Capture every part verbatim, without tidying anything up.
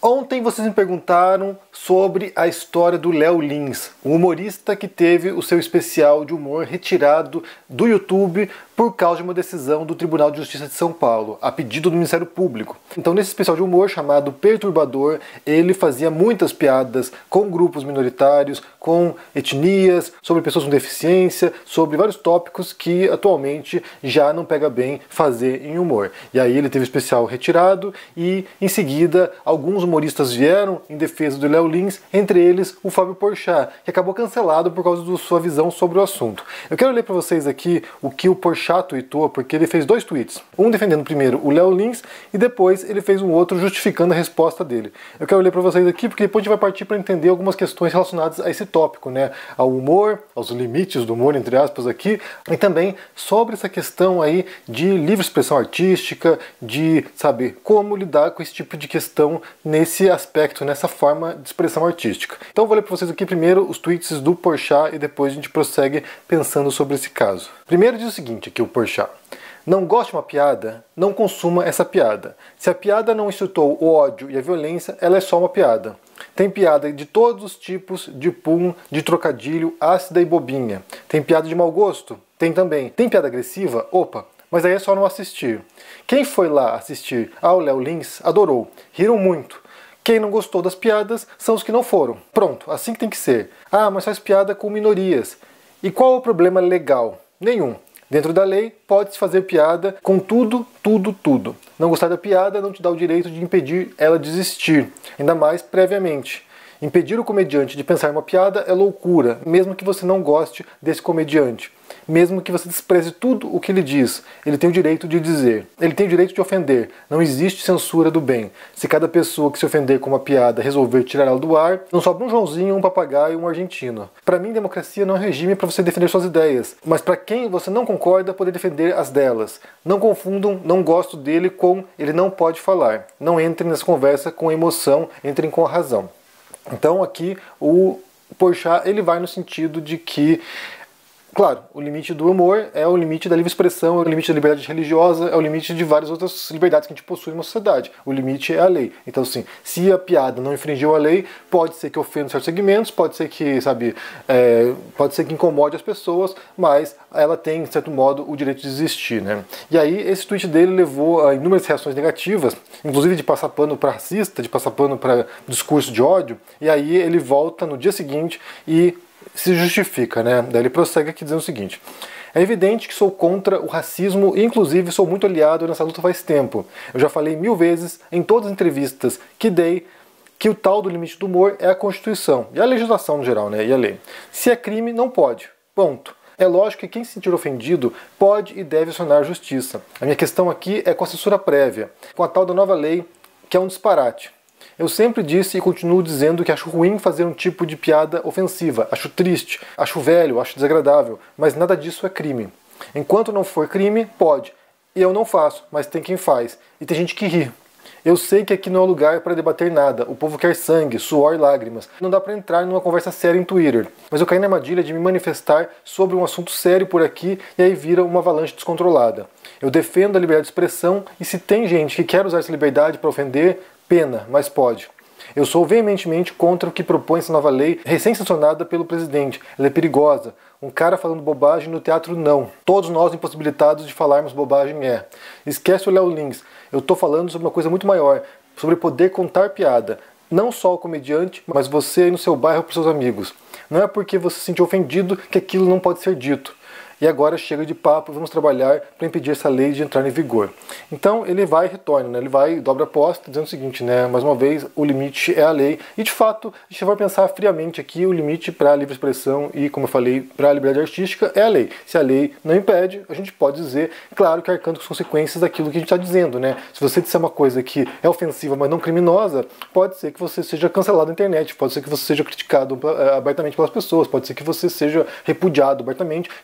Ontem vocês me perguntaram sobre a história do Léo Lins, um humorista que teve o seu especial de humor retirado do YouTube por causa de uma decisão do Tribunal de Justiça de São Paulo, a pedido do Ministério Público. Então, nesse especial de humor chamado Perturbador, ele fazia muitas piadas com grupos minoritários, com etnias, sobre pessoas com deficiência, sobre vários tópicos que atualmente já não pega bem fazer em humor. E aí ele teve o especial retirado e, em seguida, alguns humoristas vieram em defesa do Léo Lins, entre eles o Fábio Porchat, que acabou cancelado por causa da sua visão sobre o assunto. Eu quero ler para vocês aqui o que o Porchat tweetou, porque ele fez dois tweets. Um defendendo primeiro o Léo Lins e depois ele fez um outro justificando a resposta dele. Eu quero ler para vocês aqui porque depois a gente vai partir para entender algumas questões relacionadas a esse tópico, né? Ao humor, aos limites do humor, entre aspas, aqui, e também sobre essa questão aí de livre expressão artística, de saber como lidar com esse tipo de questão nesse aspecto, nessa forma de expressão artística. Então eu vou ler para vocês aqui primeiro os tweets do Porchat e depois a gente prossegue pensando sobre esse caso. Primeiro diz o seguinte aqui o Porchat: não goste de uma piada, não consuma essa piada. Se a piada não incitou o ódio e a violência, ela é só uma piada. Tem piada de todos os tipos, de pum, de trocadilho, ácida e bobinha. Tem piada de mau gosto? Tem também. Tem piada agressiva? Opa! Mas aí é só não assistir. Quem foi lá assistir ao Léo Lins adorou, riram muito. Quem não gostou das piadas são os que não foram. Pronto, assim que tem que ser. Ah, mas faz piada com minorias. E qual é o problema legal? Nenhum. Dentro da lei, pode-se fazer piada com tudo, tudo, tudo. Não gostar da piada não te dá o direito de impedir ela de existir, ainda mais previamente. Impedir o comediante de pensar uma piada é loucura, mesmo que você não goste desse comediante. Mesmo que você despreze tudo o que ele diz, ele tem o direito de dizer. Ele tem o direito de ofender. Não existe censura do bem. Se cada pessoa que se ofender com uma piada resolver tirar ela do ar, não sobra um Joãozinho, um papagaio, um argentino. Para mim, democracia não é um regime para você defender suas ideias, mas para quem você não concorda, poder defender as delas. Não confundam não gosto dele com ele não pode falar. Não entrem nessa conversa com emoção, entrem com a razão. Então aqui o Porchat ele vai no sentido de que, claro, o limite do humor é o limite da livre expressão, é o limite da liberdade religiosa, é o limite de várias outras liberdades que a gente possui numa sociedade. O limite é a lei. Então, assim, se a piada não infringiu a lei, pode ser que ofenda certos segmentos, pode ser que, sabe, é, pode ser que incomode as pessoas, mas ela tem, de certo modo, o direito de existir, né? E aí, esse tweet dele levou a inúmeras reações negativas, inclusive de passar pano para racista, de passar pano para discurso de ódio, e aí ele volta no dia seguinte e se justifica, né? Daí ele prossegue aqui dizendo o seguinte: é evidente que sou contra o racismo e inclusive sou muito aliado nessa luta faz tempo. Eu já falei mil vezes em todas as entrevistas que dei que o tal do limite do humor é a Constituição e a legislação no geral, né? E a lei. Se é crime, não pode. Ponto. É lógico que quem se sentir ofendido pode e deve acionar a justiça. A minha questão aqui é com a censura prévia, com a tal da nova lei, que é um disparate. Eu sempre disse e continuo dizendo que acho ruim fazer um tipo de piada ofensiva, acho triste, acho velho, acho desagradável, mas nada disso é crime. Enquanto não for crime, pode. E eu não faço, mas tem quem faz. E tem gente que ri. Eu sei que aqui não é lugar para debater nada, o povo quer sangue, suor e lágrimas. Não dá para entrar numa conversa séria em Twitter. Mas eu caí na armadilha de me manifestar sobre um assunto sério por aqui e aí vira uma avalanche descontrolada. Eu defendo a liberdade de expressão e se tem gente que quer usar essa liberdade para ofender, pena, mas pode. Eu sou veementemente contra o que propõe essa nova lei recém-sancionada pelo presidente. Ela é perigosa. Um cara falando bobagem no teatro, não. Todos nós impossibilitados de falarmos bobagem é. Esquece o Léo Lins. Eu estou falando sobre uma coisa muito maior, sobre poder contar piada. Não só o comediante, mas você aí no seu bairro para seus amigos. Não é porque você se sentiu ofendido que aquilo não pode ser dito. E agora chega de papo, vamos trabalhar para impedir essa lei de entrar em vigor. Então ele vai e retorna, né? Ele vai e dobra a aposta dizendo o seguinte, né? Mais uma vez, o limite é a lei. E de fato, a gente vai pensar friamente aqui, o limite para a livre expressão e, como eu falei, para a liberdade artística é a lei. Se a lei não impede, a gente pode dizer, claro que arcando com as consequências daquilo que a gente está dizendo, né? Se você disser uma coisa que é ofensiva, mas não criminosa, pode ser que você seja cancelado na internet, pode ser que você seja criticado abertamente pelas pessoas, pode ser que você seja repudiado abertamente e faz parte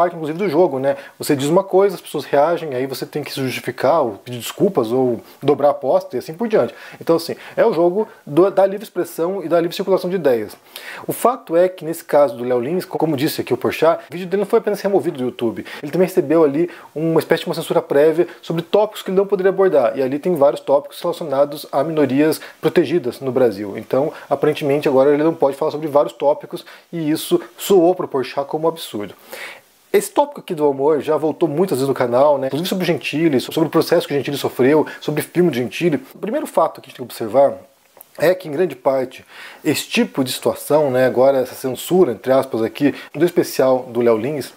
parte, inclusive, do jogo, né? Você diz uma coisa, as pessoas reagem, aí você tem que se justificar, ou pedir desculpas, ou dobrar a aposta, e assim por diante. Então, assim, é o jogo do, da livre expressão e da livre circulação de ideias. O fato é que, nesse caso do Léo Lins, como disse aqui o Porchat, o vídeo dele não foi apenas removido do YouTube, ele também recebeu ali uma espécie de uma censura prévia sobre tópicos que ele não poderia abordar, e ali tem vários tópicos relacionados a minorias protegidas no Brasil. Então, aparentemente, agora ele não pode falar sobre vários tópicos, e isso soou para o Porchat como um absurdo. Esse tópico aqui do humor já voltou muitas vezes no canal, né? Inclusive sobre o Gentili, sobre o processo que o Gentili sofreu, sobre o filme do Gentili. O primeiro fato que a gente tem que observar é que, em grande parte, esse tipo de situação, né, agora essa censura, entre aspas, aqui, do especial do Léo Lins,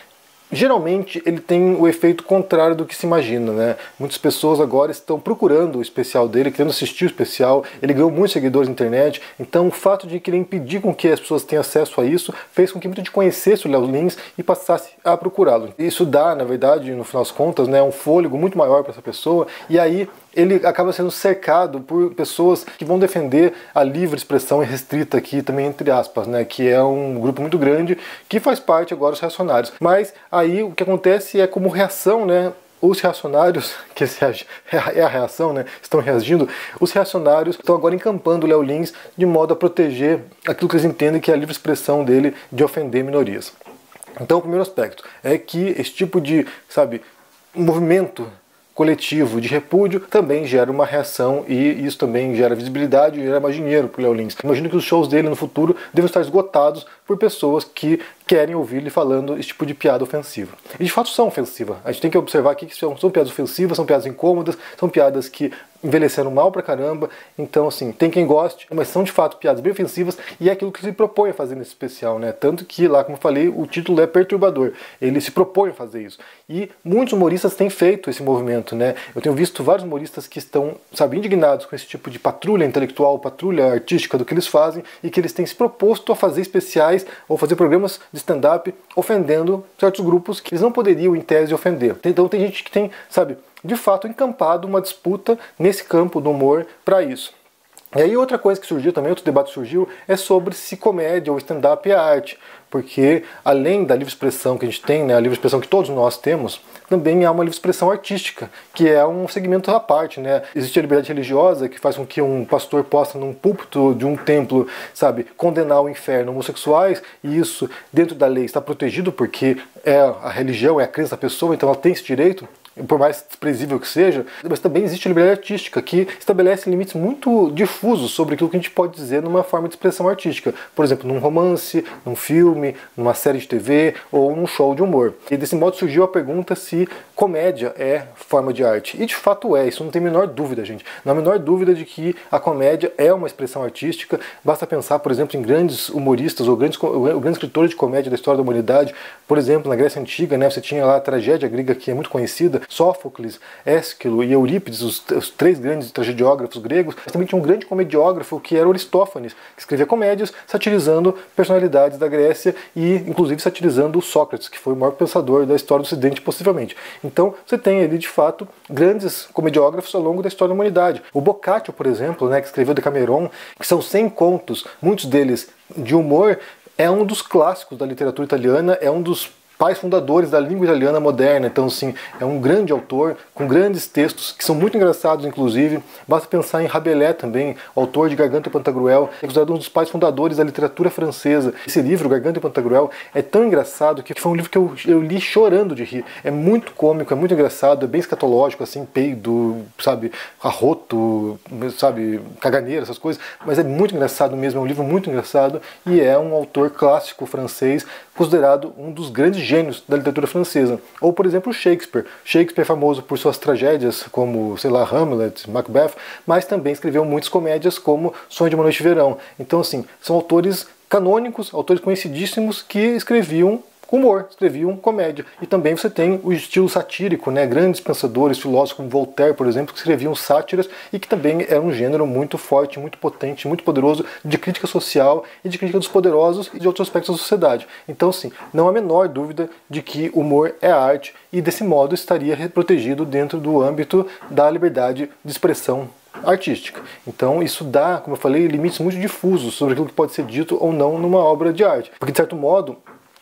geralmente ele tem o efeito contrário do que se imagina, né? Muitas pessoas agora estão procurando o especial dele, querendo assistir o especial, ele ganhou muitos seguidores na internet, então o fato de querer impedir com que as pessoas tenham acesso a isso fez com que muita gente conhecesse o Léo Lins e passasse a procurá-lo. Isso dá, na verdade, no final das contas, né, um fôlego muito maior para essa pessoa, e aí ele acaba sendo cercado por pessoas que vão defender a livre expressão irrestrita aqui, também entre aspas, né, que é um grupo muito grande que faz parte agora dos reacionários. Mas aí o que acontece é como reação, né, os reacionários, que é a reação, né, estão reagindo, os reacionários estão agora encampando o Léo Lins de modo a proteger aquilo que eles entendem que é a livre expressão dele de ofender minorias. Então o primeiro aspecto é que esse tipo de, sabe, movimento coletivo de repúdio também gera uma reação, e isso também gera visibilidade e gera mais dinheiro para o Léo Lins. Imagino que os shows dele no futuro devem estar esgotados por pessoas que querem ouvir ele falando esse tipo de piada ofensiva. E de fato são ofensivas. A gente tem que observar aqui que são, são piadas ofensivas, são piadas incômodas, são piadas que envelheceram mal pra caramba. Então, assim, tem quem goste, mas são de fato piadas bem ofensivas, e é aquilo que ele se propõe a fazer nesse especial, né? Tanto que lá, como eu falei, o título é perturbador. Ele se propõe a fazer isso. E muitos humoristas têm feito esse movimento, né? Eu tenho visto vários humoristas que estão, sabe, indignados com esse tipo de patrulha intelectual, patrulha artística do que eles fazem, e que eles têm se proposto a fazer especiais ou fazer programas de stand-up ofendendo certos grupos que eles não poderiam, em tese, ofender. Então tem gente que tem, sabe, de fato encampado uma disputa nesse campo do humor para isso. E aí outra coisa que surgiu também, outro debate surgiu, é sobre se comédia ou stand-up é arte. Porque além da livre expressão que a gente tem, né, a livre expressão que todos nós temos, também há uma livre expressão artística, que é um segmento à parte, né? Existe a liberdade religiosa, que faz com que um pastor possa, num púlpito de um templo, sabe, condenar ao inferno homossexuais, e isso, dentro da lei, está protegido porque é a religião, é a crença da pessoa, então ela tem esse direito, por mais desprezível que seja. Mas também existe a liberdade artística, que estabelece limites muito difusos sobre aquilo que a gente pode dizer numa forma de expressão artística. Por exemplo, num romance, num filme, numa série de T V ou num show de humor. E desse modo surgiu a pergunta se comédia é forma de arte. E de fato é, isso não tem a menor dúvida, gente. Não há a menor dúvida de que a comédia é uma expressão artística. Basta pensar, por exemplo, em grandes humoristas ou grandes, ou grandes escritores de comédia da história da humanidade. Por exemplo, na Grécia Antiga, né, você tinha lá a tragédia grega, que é muito conhecida, Sófocles, Ésquilo e Eurípides, os, os três grandes tragediógrafos gregos. Mas também tinha um grande comediógrafo que era Aristófanes, que escrevia comédias satirizando personalidades da Grécia e inclusive satirizando o Sócrates, que foi o maior pensador da história do Ocidente, possivelmente. Então você tem ali, de fato, grandes comediógrafos ao longo da história da humanidade. O Boccaccio, por exemplo, né, que escreveu Decameron, que são cem contos, muitos deles de humor, é um dos clássicos da literatura italiana, é um dos pais fundadores da língua italiana moderna. Então, sim, é um grande autor, com grandes textos, que são muito engraçados, inclusive. Basta pensar em Rabelais também, autor de Garganta e Pantagruel, é considerado um dos pais fundadores da literatura francesa. Esse livro, Garganta e Pantagruel, é tão engraçado que foi um livro que eu, eu li chorando de rir. É muito cômico, é muito engraçado, é bem escatológico, assim, peido, sabe, arroto, sabe, caganeira, essas coisas, mas é muito engraçado mesmo, é um livro muito engraçado, e é um autor clássico francês, considerado um dos grandes gênios da literatura francesa. Ou, por exemplo, Shakespeare. Shakespeare é famoso por suas tragédias, como, sei lá, Hamlet, Macbeth, mas também escreveu muitas comédias, como Sonho de uma Noite de Verão. Então, assim, são autores canônicos, autores conhecidíssimos, que escreviam humor, escreviam comédia. E também você tem o estilo satírico, né? Grandes pensadores, filósofos como Voltaire, por exemplo, que escreviam sátiras e que também era um gênero muito forte, muito potente, muito poderoso de crítica social e de crítica dos poderosos e de outros aspectos da sociedade. Então, sim, não há a menor dúvida de que humor é arte e, desse modo, estaria protegido dentro do âmbito da liberdade de expressão artística. Então isso dá, como eu falei, limites muito difusos sobre aquilo que pode ser dito ou não numa obra de arte. Porque, de certo modo,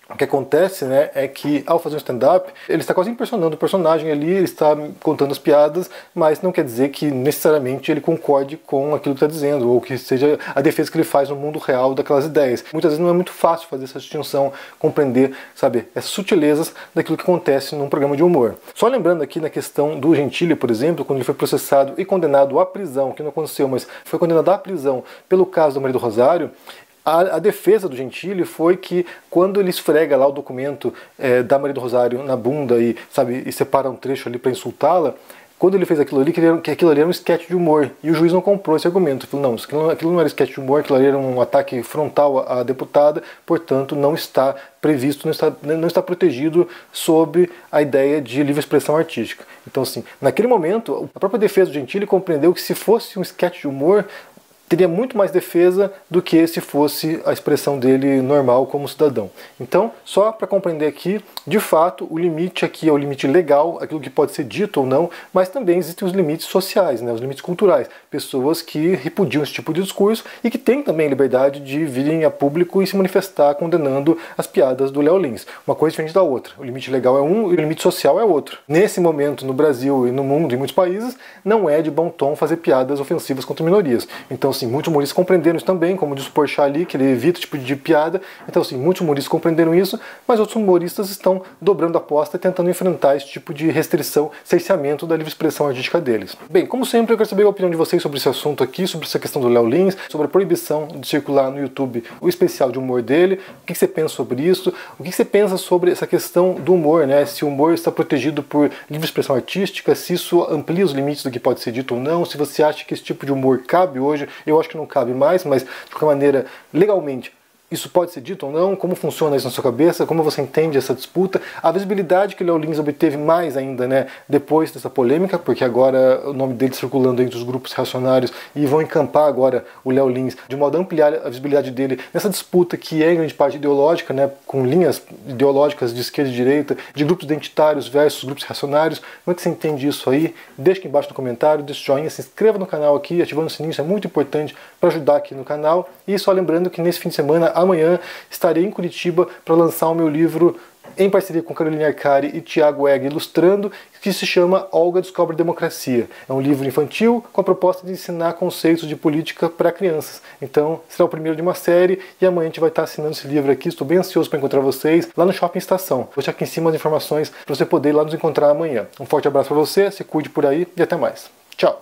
O que acontece, né, é que ao fazer um stand-up, ele está quase impersonando o personagem ali, ele está contando as piadas, mas não quer dizer que necessariamente ele concorde com aquilo que está dizendo, ou que seja a defesa que ele faz no mundo real daquelas ideias. Muitas vezes não é muito fácil fazer essa distinção, compreender, saber, as sutilezas daquilo que acontece num programa de humor. Só lembrando aqui na questão do Gentili, por exemplo, quando ele foi processado e condenado à prisão, que não aconteceu, mas foi condenado à prisão pelo caso da Maria do Rosário, A, a defesa do Gentili foi que quando ele esfrega lá o documento é, da Maria do Rosário na bunda e, sabe, e separa um trecho ali para insultá-la, quando ele fez aquilo ali, que aquilo ali era um sketch de humor. E o juiz não comprou esse argumento. Ele falou, não, aquilo, aquilo não era sketch de humor, aquilo ali era um ataque frontal à, à deputada, portanto não está previsto, não está, não está protegido sob a ideia de livre expressão artística. Então, assim, naquele momento, a própria defesa do Gentili compreendeu que se fosse um sketch de humor, teria muito mais defesa do que se fosse a expressão dele normal como cidadão. Então, só para compreender aqui, de fato, o limite aqui é o limite legal, aquilo que pode ser dito ou não, mas também existem os limites sociais, né, os limites culturais. Pessoas que repudiam esse tipo de discurso e que têm também liberdade de virem a público e se manifestar condenando as piadas do Léo Lins. Uma coisa diferente da outra. O limite legal é um e o limite social é outro. Nesse momento, no Brasil e no mundo, em muitos países, não é de bom tom fazer piadas ofensivas contra minorias. Então, assim, muitos humoristas compreenderam isso também, como diz o Porchat ali, que ele evita esse tipo de piada. Então, assim, muitos humoristas compreenderam isso, mas outros humoristas estão dobrando a aposta e tentando enfrentar esse tipo de restrição, cerceamento da livre expressão artística deles. Bem, como sempre, eu quero saber a opinião de vocês sobre esse assunto aqui, sobre essa questão do Léo Lins, sobre a proibição de circular no YouTube o especial de humor dele. O que você pensa sobre isso? O que você pensa sobre essa questão do humor, né? Se o humor está protegido por livre expressão artística, se isso amplia os limites do que pode ser dito ou não, se você acha que esse tipo de humor cabe hoje. Eu acho que não cabe mais, mas de qualquer maneira, legalmente, isso pode ser dito ou não? Como funciona isso na sua cabeça? Como você entende essa disputa? A visibilidade que o Léo Lins obteve mais ainda, né, depois dessa polêmica, porque agora o nome dele circulando entre os grupos reacionários e vão encampar agora o Léo Lins de modo a ampliar a visibilidade dele nessa disputa que é em grande parte ideológica, né, com linhas ideológicas de esquerda e direita, de grupos identitários versus grupos reacionários. Como é que você entende isso aí? Deixa aqui embaixo no comentário, deixa o joinha, se inscreva no canal aqui, ativando o sininho, isso é muito importante para ajudar aqui no canal. E só lembrando que nesse fim de semana, amanhã, estarei em Curitiba para lançar o meu livro em parceria com Caroline Arcari e Tiago Egg ilustrando, que se chama Olga Descobre Democracia. É um livro infantil com a proposta de ensinar conceitos de política para crianças. Então, será o primeiro de uma série e amanhã a gente vai estar assinando esse livro aqui. Estou bem ansioso para encontrar vocês lá no Shopping Estação. Vou deixar aqui em cima as informações para você poder ir lá nos encontrar amanhã. Um forte abraço para você, se cuide por aí e até mais. Tchau!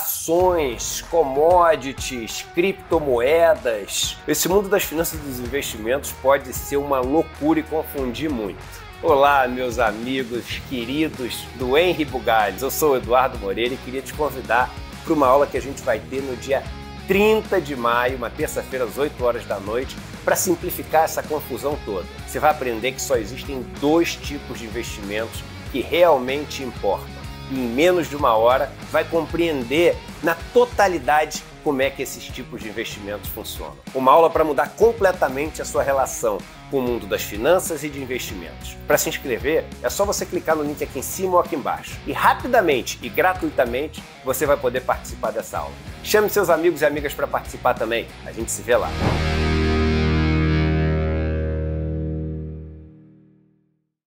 Ações, commodities, criptomoedas. Esse mundo das finanças e dos investimentos pode ser uma loucura e confundir muito. Olá, meus amigos queridos do Henri Bugalhos. Eu sou o Eduardo Moreira e queria te convidar para uma aula que a gente vai ter no dia trinta de maio, uma terça-feira, às oito horas da noite, para simplificar essa confusão toda. Você vai aprender que só existem dois tipos de investimentos que realmente importam. E em menos de uma hora vai compreender na totalidade como é que esses tipos de investimentos funcionam. Uma aula para mudar completamente a sua relação com o mundo das finanças e de investimentos. Para se inscrever, é só você clicar no link aqui em cima ou aqui embaixo. E rapidamente e gratuitamente você vai poder participar dessa aula. Chame seus amigos e amigas para participar também. A gente se vê lá.